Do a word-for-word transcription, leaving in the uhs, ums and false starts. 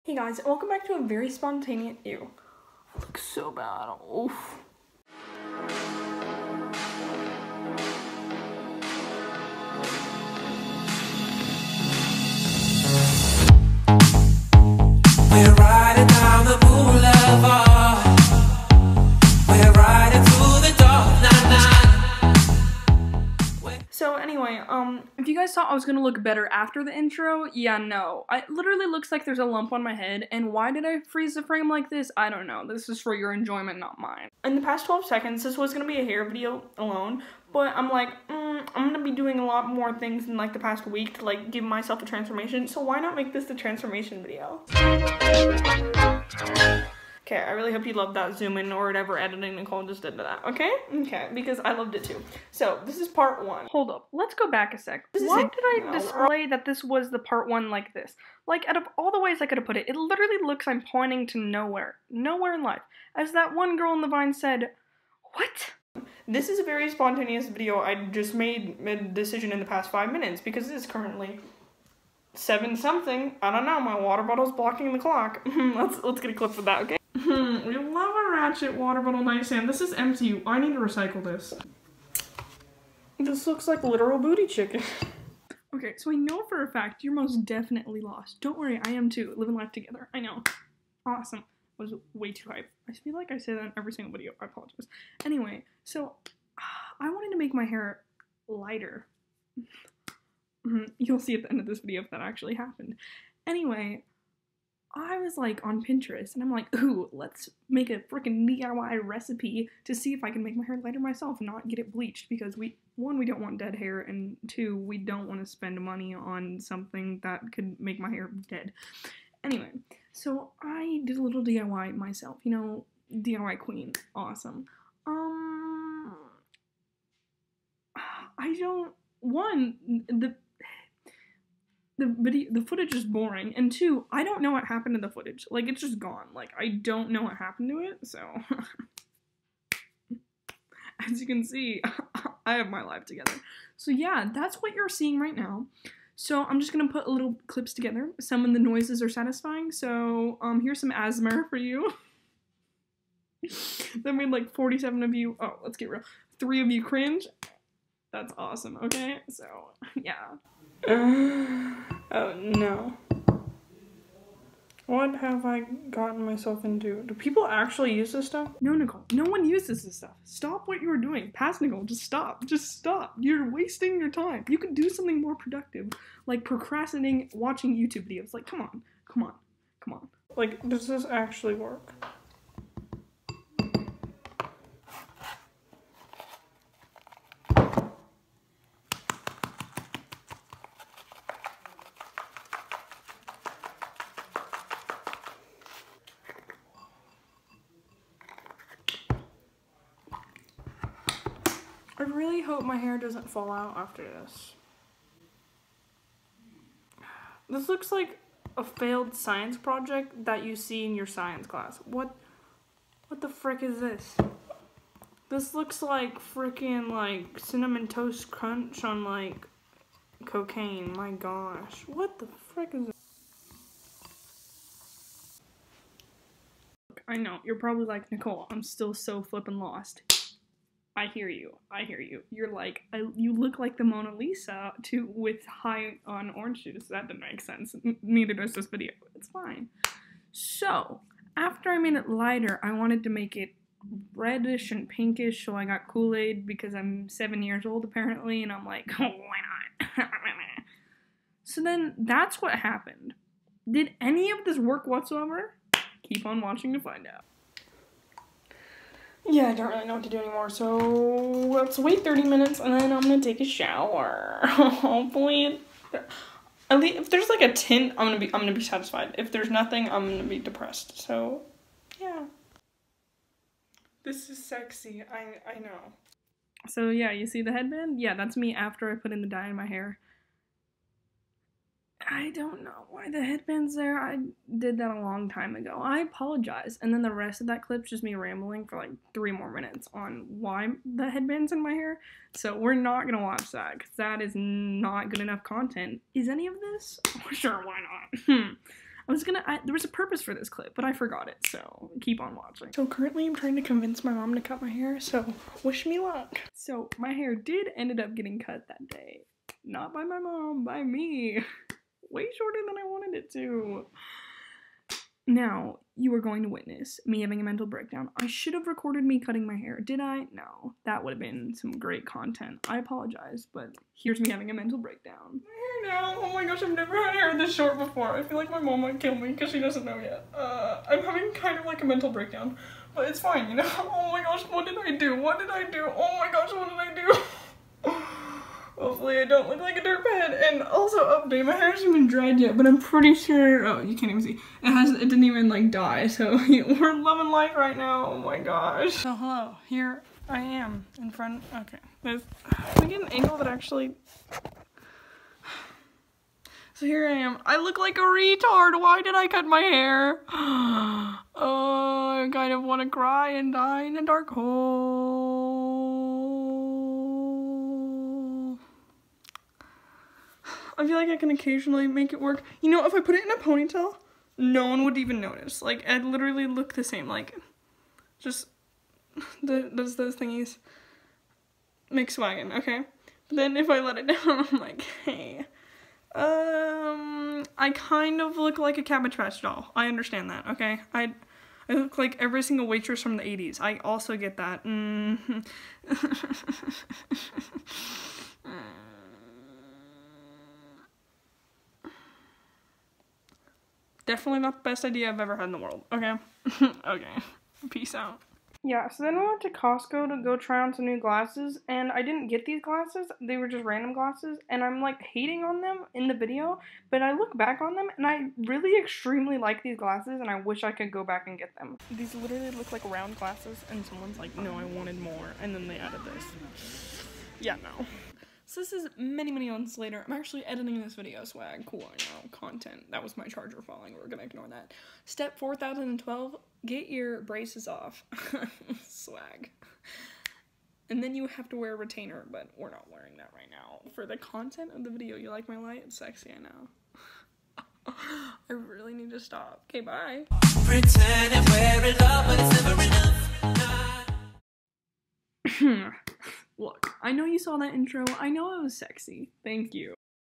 Hey guys, welcome back to a very spontaneous ew. Looks so bad. Oof. We're riding down the boulevard. We're riding through the dark night night. So anyway, um, if you guys thought I was gonna look better after the intro, yeah, no. I, it literally looks like there's a lump on my head, and why did I freeze the frame like this? I don't know. This is for your enjoyment, not mine. In the past twelve seconds, this was gonna be a hair video alone, but I'm like, mm, I'm gonna be doing a lot more things in like the past week to like give myself a transformation, so why not make this the transformation video? Okay, I really hope you loved that zoom in or whatever editing Nicole just did to that, okay? Okay, because I loved it too. So, this is part one. Hold up, let's go back a sec. Why did I display that this was the part one like this? Like, out of all the ways I could have put it, it literally looks I'm pointing to nowhere. Nowhere in life. As that one girl in the Vine said, what? This is a very spontaneous video. I just made a decision in the past five minutes because it is currently seven something. I don't know, my water bottle's blocking the clock. let's, let's get a clip for that, okay? Hmm, we love a ratchet water bottle nightstand. This is empty. I need to recycle this. This looks like literal booty chicken. Okay, so I know for a fact you're most definitely lost. Don't worry, I am too. Living life together. I know. Awesome. I was way too hyped. I feel like I say that in every single video. I apologize. Anyway, so I wanted to make my hair lighter. You'll see at the end of this video if that actually happened. Anyway, I was like on Pinterest and I'm like, ooh, let's make a freaking D I Y recipe to see if I can make my hair lighter myself and not get it bleached, because we, one, we don't want dead hair, and two, we don't want to spend money on something that could make my hair dead. Anyway, so I did a little D I Y myself, you know, D I Y queen, awesome. Um, I don't, one, the The video, the footage is boring, and two, I don't know what happened to the footage. Like, it's just gone. Like, I don't know what happened to it, so. As you can see, I have my life together. So yeah, that's what you're seeing right now. So I'm just gonna put little clips together. Some of the noises are satisfying, so um, here's some A S M R for you. That made like forty-seven of you, oh, let's get real. Three of you cringe. That's awesome, okay? So, yeah. Uh, oh no. What have I gotten myself into? Do people actually use this stuff? No, Nicole. No one uses this stuff. Stop what you are doing. Pass, Nicole. Just stop. Just stop. You're wasting your time. You could do something more productive, like procrastinating watching YouTube videos. Like, come on. Come on. Come on. Like, does this actually work? I really hope my hair doesn't fall out after this. This looks like a failed science project that you see in your science class. What, what the frick is this? This looks like freaking like Cinnamon Toast Crunch on like cocaine. My gosh. What the frick is this? I know, you're probably like, Nicole, I'm still so flippin' lost. I hear you. I hear you. You're like, I, you look like the Mona Lisa to with high on orange juice. That didn't make sense. N neither does this video. It's fine. So, after I made it lighter, I wanted to make it reddish and pinkish, so I got Kool-Aid because I'm seven years old apparently, and I'm like, oh, why not? So then, that's what happened. Did any of this work whatsoever? Keep on watching to find out. Yeah, I don't really know what to do anymore, so let's wait thirty minutes and then I'm gonna take a shower. Hopefully, at least if there's like a tint, I'm gonna be I'm gonna be satisfied. If there's nothing, I'm gonna be depressed. So, yeah. This is sexy. I I know. So yeah, you see the headband? Yeah, that's me after I put in the dye in my hair. I don't know why the headband's there. I did that a long time ago. I apologize. And then the rest of that clip's just me rambling for like three more minutes on why the headband's in my hair. So we're not gonna watch that because that is not good enough content. Is any of this? Sure, why not? I was gonna, I, there was a purpose for this clip, but I forgot it, so keep on watching. So currently I'm trying to convince my mom to cut my hair, so wish me luck. So my hair did ended up getting cut that day. Not by my mom, by me. Way shorter than I wanted it to. Now, you are going to witness me having a mental breakdown. I should have recorded me cutting my hair. Did I? No. That would have been some great content. I apologize, but here's me having a mental breakdown. My hair now. Oh my gosh, I've never had hair this short before. I feel like my mom might kill me because she doesn't know yet. Uh, I'm having kind of like a mental breakdown, but it's fine, you know? Oh my gosh, what did I do? What did I do? Oh my gosh, what did I do? Hopefully I don't look like a dirtbag. And also update, my hair hasn't even dried yet, but I'm pretty sure, oh, you can't even see. It hasn't, it didn't even like die, so we're loving life right now. Oh my gosh. So hello, here I am in front, okay. There's, can I get an angle that actually, so here I am. I look like a retard. Why did I cut my hair? Oh, I kind of want to cry and die in a dark hole. I feel like I can occasionally make it work. You know, if I put it in a ponytail, no one would even notice. Like, I'd literally look the same. Like, just the, those, those thingies make swaggin', okay? But then if I let it down, I'm like, hey, um, I kind of look like a Cabbage Patch doll. I understand that, okay? I I look like every single waitress from the eighties. I also get that. Mm-hmm. Definitely not the best idea I've ever had in the world, okay? Okay, peace out. Yeah, so then we went to Costco to go try on some new glasses, and I didn't get these glasses. They were just random glasses, and I'm, like, hating on them in the video, but I look back on them, and I really extremely like these glasses, and I wish I could go back and get them. These literally look like round glasses, and someone's like, no, I wanted more, and then they added this. Yeah, no. So this is many, many months later. I'm actually editing this video, swag. Cool, I know. Content. That was my charger falling. We're gonna ignore that. Step four thousand twelve, get your braces off. Swag. And then you have to wear a retainer, but we're not wearing that right now. For the content of the video, you like my light? It's sexy, I know. I really need to stop. Okay, bye. Pretend and wear it up, but it's never enough. Look, I know you saw that intro. I know it was sexy. Thank you.